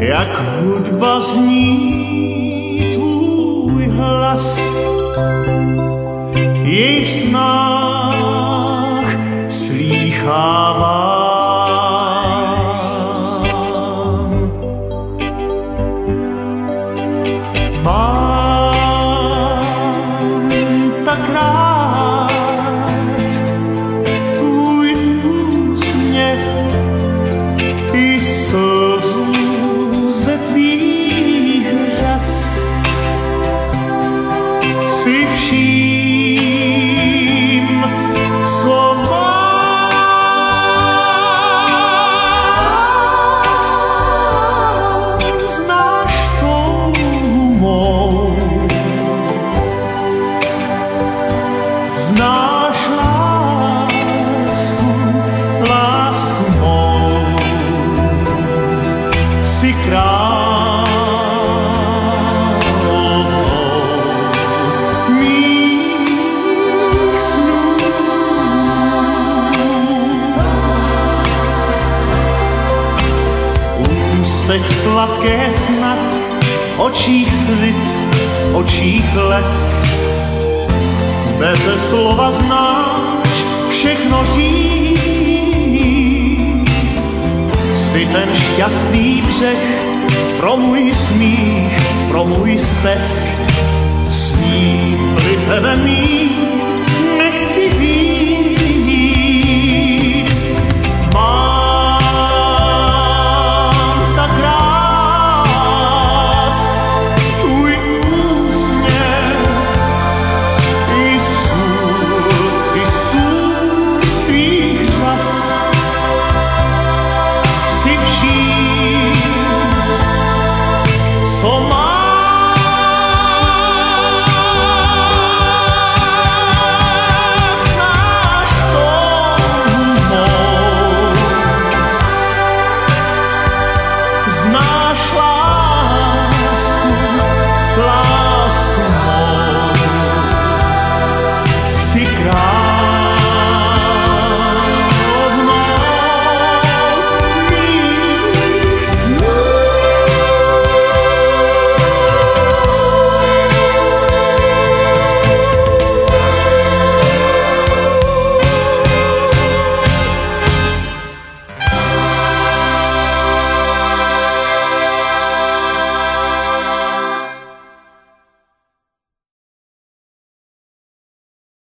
jak hudba zní tvůj hlas. Jejich snách slýchávám. Mám tak rád tvůj úsměv i slzu ze tvých řas. Jsi vším, co mám. Znáš touhu mou, znáš lásku mou. Jsi královnou mých snů. Ústech sladké snad, očích svit, očích lesk. Beze slova znáš všechno říct. Jsi ten šťastný břeh pro můj smích, pro můj stesk. Smím-li tebe mít,